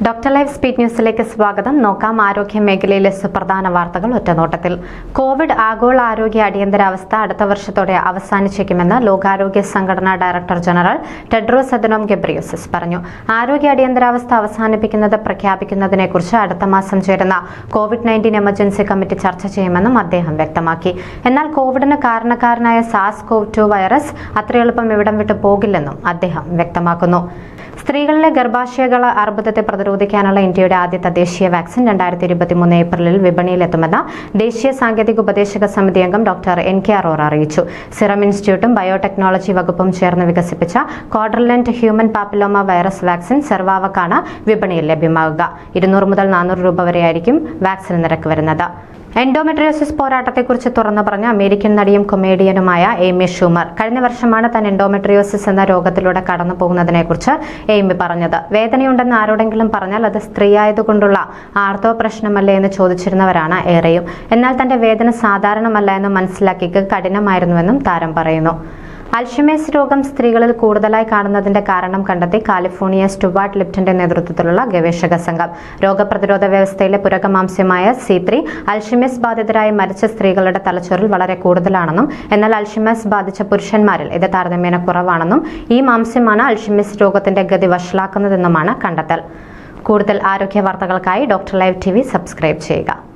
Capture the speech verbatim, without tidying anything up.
Doctor live speed ന്യൂസിലേക്ക് സ്വാഗതം. നോക്കാം ആരോഗ്യ മേഖലയിലെ സുപ്രധാന വാർത്തകൾ ഒറ്റനോട്ടത്തിൽ. കോവിഡ് ആഗോള ആരോഗ്യ അടിയന്തരാവസ്ഥ അടുത്ത വർഷത്തോടെ അവസാനിച്ചേക്കുമെന്ന് ലോകാരോഗ്യ സംഘടനാ director general Tedros Adhanom Ghebreyesus പറഞ്ഞു. ആരോഗ്യ അടിയന്തരാവസ്ഥ അവസാനിപ്പിക്കുന്നത് പ്രഖ്യാപിക്കുന്നതിനെക്കുറിച്ച് അടുത്ത മാസം ചേരുന്ന കോവിഡ് നയൻറ്റീൻ എമർജൻസി കമ്മിറ്റി ചർച്ച ചെയ്യുമെന്നും അദ്ദേഹം വ്യക്തമാക്കി. എന്നാൽ കോവിഡിന് കാരണക്കാരനായ സാസ് കോവ് ടു വൈറസ് അത്രയെളുപ്പം ഇവിടം വിട്ടു പോകില്ലെന്നും അദ്ദേഹം വ്യക്തമാക്കുന്നു. സ്ത്രീകളിലെ ഗർഭാശയകള അർബുദത്തെ പ്രതിരോധിക്കാനുള്ള ഇന്ത്യയുടെ ആദ്യ തദ്ദേശീയ വാക്സിൻ രണ്ടായിരത്തി ഇരുപത്തിമൂന്ന് ഏപ്രിലിൽ വിപണിയിലെത്തുമെന്ന് ദേശീയ സാങ്കേതിക ഉപദേശക സമിതി അംഗം ഡോക്ടർ എൻ കെ അറോറ അറിയിച്ചു. സിറം ഇൻസ്റ്റിറ്റ്യൂട്ടും ബയോടെക്നോളജി വകുപ്പും ചേർന്ന് വികസിപ്പിച്ച quadrivalent human papilloma virus vaccine സെർവാവക്കാണ് വിപണിയിൽ ലഭ്യമാകുക. ഇരുന്നൂറ് മുതൽ നാനൂറ് രൂപ വരെയായിരിക്കും വാക്സിൻ നിരക്ക് വരുന്നത്. എൻഡോമെട്രിയോസിസ് പോരാട്ടത്തെക്കുറിച്ച് തുറന്നു പറഞ്ഞ അമേരിക്കൻ നടിയും കൊമേഡിയനുമായ എയ്മി ഷൂമർ കഴിഞ്ഞ വർഷമാണ് താൻ എൻഡോമെട്രിയോസിസ് എന്ന രോഗത്തിലൂടെ കടന്നു പോകുന്നതിനെക്കുറിച്ച് എയ്മി പറഞ്ഞത്. വേദനയുണ്ടെന്ന് ആരോടെങ്കിലും പറഞ്ഞാൽ അത് സ്ത്രീയായതുകൊണ്ടുള്ള ആർത്തവ പ്രശ്നമല്ലേ എന്ന് ചോദിച്ചിരുന്നവരാണ് ഏറെയും. എന്നാൽ തന്റെ വേദന സാധാരണമല്ല എന്ന് മനസ്സിലാക്കിയത് കഠിനമായിരുന്നുവെന്നും താരം പറയുന്നു. അൽഷിമേഴ്സ് രോഗം സ്ത്രീകളിൽ കൂടുതലായി കാണുന്നതിന്റെ കാരണം കണ്ടെത്തി കാലിഫോർണിയ സ്റ്റുവാർട്ട് ലിപ്റ്റന്റെ നേതൃത്വത്തിലുള്ള ഗവേഷക സംഘം. രോഗപ്രതിരോധ വ്യവസ്ഥയിലെ പുരകമാംസ്യമായ സി ത്രീ അൽഷിമേഴ്സ് ബാധിതരായി മരിച്ച സ്ത്രീകളുടെ തലച്ചോറിൽ വളരെ കൂടുതലാണെന്നും എന്നാൽ അൽഷിമേഴ്സ് ബാധിച്ച പുരുഷന്മാരിൽ ഇത് താരതമ്യേന കുറവാണെന്നും ഈ മാംസ്യമാണ് അൽഷിമേഴ്സ് രോഗത്തിന്റെ ഗതി വഷളാക്കുന്നതെന്നുമാണ് കണ്ടെത്തൽ. കൂടുതൽ ആരോഗ്യ വാർത്തകൾക്കായി doctor live TV subscribe ചെയ്യുക.